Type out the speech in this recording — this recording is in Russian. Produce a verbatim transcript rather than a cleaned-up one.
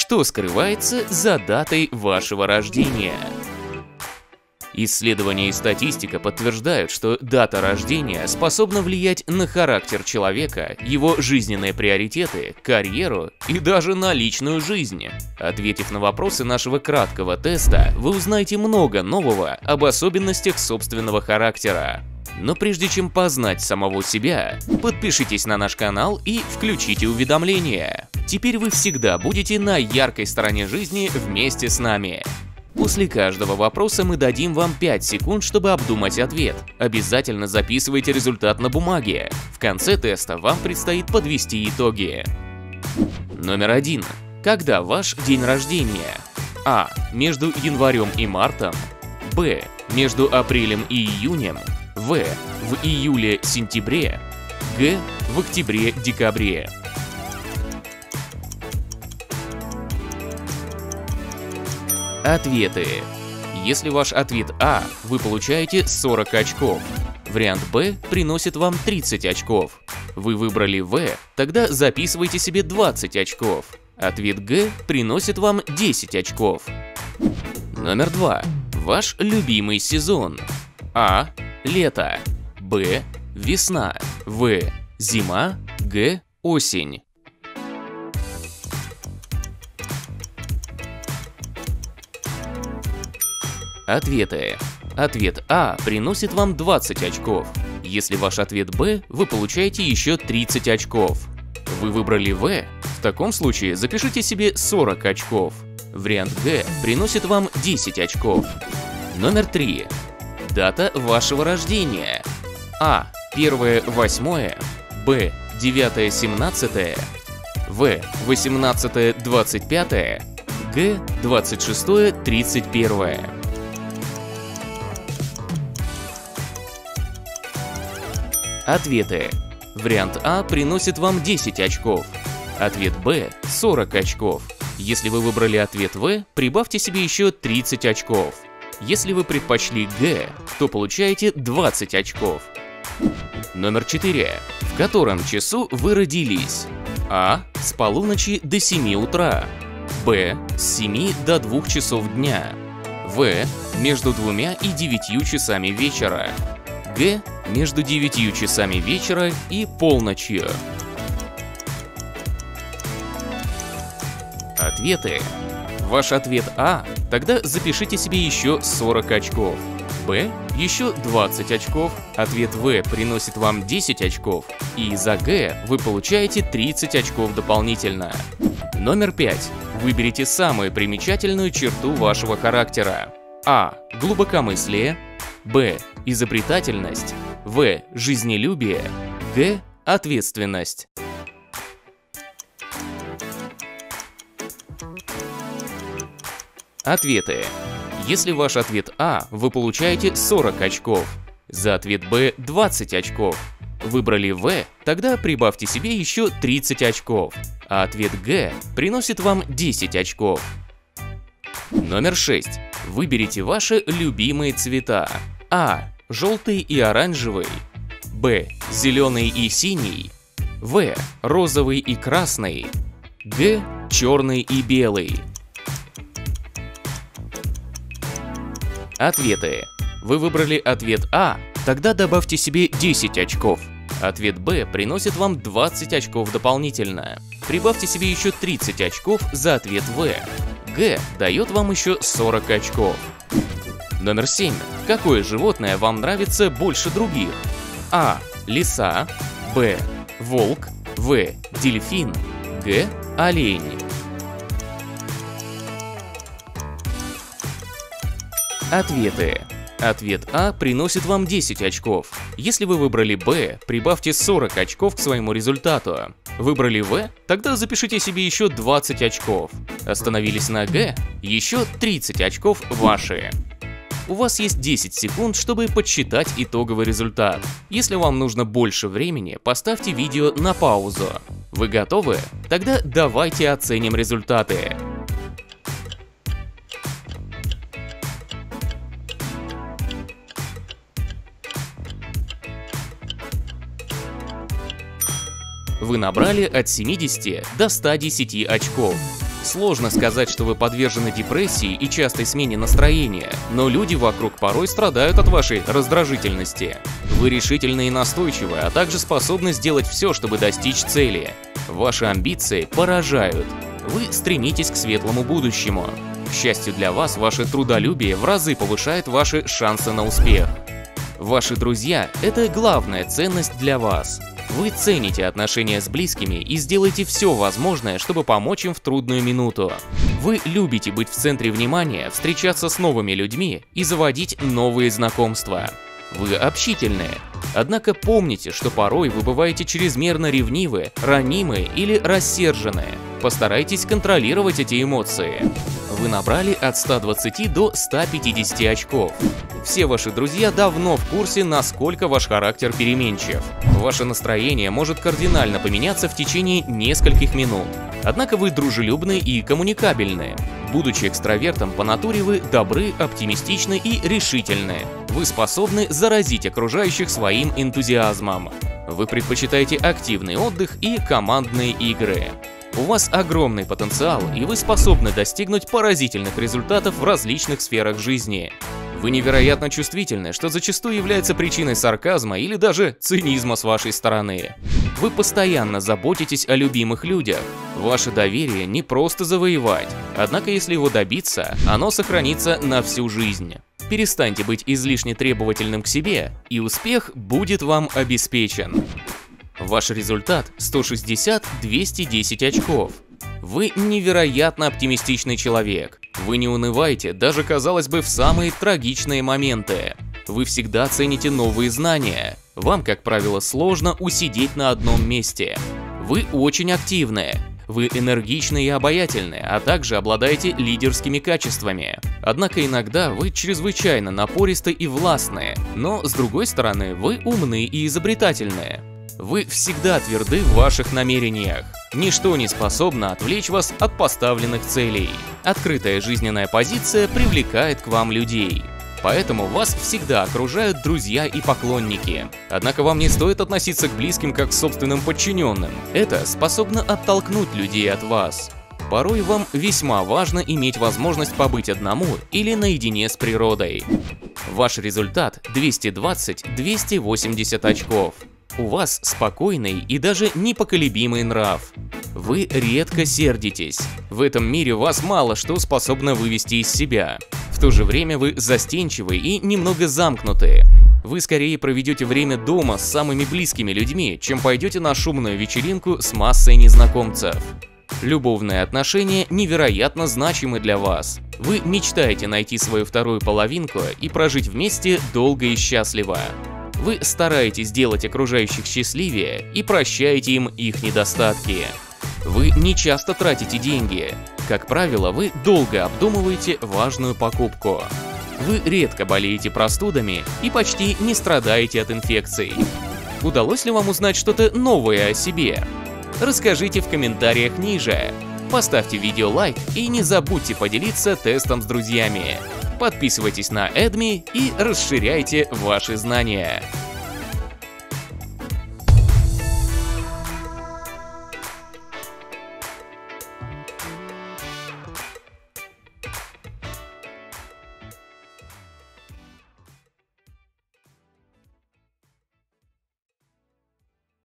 Что скрывается за датой вашего рождения? Исследования и статистика подтверждают, что дата рождения способна влиять на характер человека, его жизненные приоритеты, карьеру и даже на личную жизнь. Ответив на вопросы нашего краткого теста, вы узнаете много нового об особенностях собственного характера. Но прежде чем познать самого себя, подпишитесь на наш канал и включите уведомления. Теперь вы всегда будете на яркой стороне жизни вместе с нами. После каждого вопроса мы дадим вам пять секунд, чтобы обдумать ответ. Обязательно записывайте результат на бумаге. В конце теста вам предстоит подвести итоги. Номер один. Когда ваш день рождения? А. Между январем и мартом. Б. Между апрелем и июнем. В. В июле-сентябре. Г. В октябре-декабре. Ответы. Если ваш ответ А, вы получаете сорок очков. Вариант Б приносит вам тридцать очков. Вы выбрали В, тогда записывайте себе двадцать очков. Ответ Г приносит вам десять очков. Номер два. Ваш любимый сезон. А. Лето. Б. Весна. В. Зима. Г. Осень. Ответы. Ответ А приносит вам двадцать очков. Если ваш ответ Б, вы получаете еще тридцать очков. Вы выбрали В, в таком случае запишите себе сорок очков. Вариант Г приносит вам десять очков. Номер три. Дата вашего рождения. А. первое восьмое. Б. девятое семнадцатое. В. восемнадцатое двадцать пятое. Г. двадцать шестое тридцать первое. Ответы. Вариант А приносит вам десять очков. Ответ Б – сорок очков. Если вы выбрали ответ В, прибавьте себе еще тридцать очков. Если вы предпочли Г, то получаете двадцать очков. Номер четыре. В котором часу вы родились? А. С полуночи до семи утра. Б. С семи до двух часов дня. В. Между двумя и девятью часами вечера. Г. Между девятью часами вечера и полночью. Ответы. Ваш ответ А, тогда запишите себе еще сорок очков. Б. Еще двадцать очков. Ответ В приносит вам десять очков. И за Г вы получаете тридцать очков дополнительно. Номер пять. Выберите самую примечательную черту вашего характера. А. Глубокомыслие. Б. Изобретательность. В. Жизнелюбие. Г. Ответственность. Ответы. Если ваш ответ А, вы получаете сорок очков. За ответ Б двадцать очков. Выбрали В, тогда прибавьте себе еще тридцать очков. А ответ Г приносит вам десять очков. Номер шесть. Выберите ваши любимые цвета. А. Желтый и оранжевый. Б. Зеленый и синий. В. Розовый и красный. Г. Черный и белый. Ответы. Вы выбрали ответ А, тогда добавьте себе десять очков. Ответ Б приносит вам двадцать очков дополнительно. Прибавьте себе еще тридцать очков за ответ В. Г дает вам еще сорок очков. Номер семь. Какое животное вам нравится больше других? А. Лиса. Б. Волк. В. Дельфин. Г. Олень. Ответы. Ответ А приносит вам десять очков. Если вы выбрали Б, прибавьте сорок очков к своему результату. Выбрали В, тогда запишите себе еще двадцать очков. Остановились на Г, еще тридцать очков ваши. У вас есть десять секунд, чтобы подсчитать итоговый результат. Если вам нужно больше времени, поставьте видео на паузу. Вы готовы? Тогда давайте оценим результаты. Вы набрали от семидесяти до ста десяти очков. Сложно сказать, что вы подвержены депрессии и частой смене настроения, но люди вокруг порой страдают от вашей раздражительности. Вы решительны и настойчивы, а также способны сделать все, чтобы достичь цели. Ваши амбиции поражают. Вы стремитесь к светлому будущему. К счастью для вас, ваше трудолюбие в разы повышает ваши шансы на успех. Ваши друзья – это главная ценность для вас. Вы цените отношения с близкими и сделаете все возможное, чтобы помочь им в трудную минуту. Вы любите быть в центре внимания, встречаться с новыми людьми и заводить новые знакомства. Вы общительные. Однако помните, что порой вы бываете чрезмерно ревнивы, ранимы или рассержены. Постарайтесь контролировать эти эмоции. Вы набрали от ста двадцати до ста пятидесяти очков. Все ваши друзья давно в курсе, насколько ваш характер переменчив. Ваше настроение может кардинально поменяться в течение нескольких минут. Однако вы дружелюбны и коммуникабельны. Будучи экстравертом по натуре, вы добры, оптимистичны и решительны. Вы способны заразить окружающих своим энтузиазмом. Вы предпочитаете активный отдых и командные игры. У вас огромный потенциал, и вы способны достигнуть поразительных результатов в различных сферах жизни. Вы невероятно чувствительны, что зачастую является причиной сарказма или даже цинизма с вашей стороны. Вы постоянно заботитесь о любимых людях. Ваше доверие не просто завоевать, однако если его добиться, оно сохранится на всю жизнь. Перестаньте быть излишне требовательным к себе, и успех будет вам обеспечен. Ваш результат сто шестьдесят — двести десять очков. Вы невероятно оптимистичный человек. Вы не унываете, даже, казалось бы, в самые трагичные моменты. Вы всегда цените новые знания. Вам, как правило, сложно усидеть на одном месте. Вы очень активны. Вы энергичны и обаятельны, а также обладаете лидерскими качествами. Однако иногда вы чрезвычайно напористы и властны, но, с другой стороны, вы умны и изобретательны. Вы всегда тверды в ваших намерениях. Ничто не способно отвлечь вас от поставленных целей. Открытая жизненная позиция привлекает к вам людей. Поэтому вас всегда окружают друзья и поклонники. Однако вам не стоит относиться к близким как к собственным подчиненным. Это способно оттолкнуть людей от вас. Порой вам весьма важно иметь возможность побыть одному или наедине с природой. Ваш результат двести двадцать — двести восемьдесят очков. У вас спокойный и даже непоколебимый нрав. Вы редко сердитесь. В этом мире вас мало что способно вывести из себя. В то же время вы застенчивы и немного замкнуты. Вы скорее проведете время дома с самыми близкими людьми, чем пойдете на шумную вечеринку с массой незнакомцев. Любовные отношения невероятно значимы для вас. Вы мечтаете найти свою вторую половинку и прожить вместе долго и счастливо. Вы стараетесь сделать окружающих счастливее и прощаете им их недостатки. Вы не часто тратите деньги. Как правило, вы долго обдумываете важную покупку. Вы редко болеете простудами и почти не страдаете от инфекций. Удалось ли вам узнать что-то новое о себе? Расскажите в комментариях ниже. Поставьте видео лайк и не забудьте поделиться тестом с друзьями. Подписывайтесь на Эдми и расширяйте ваши знания.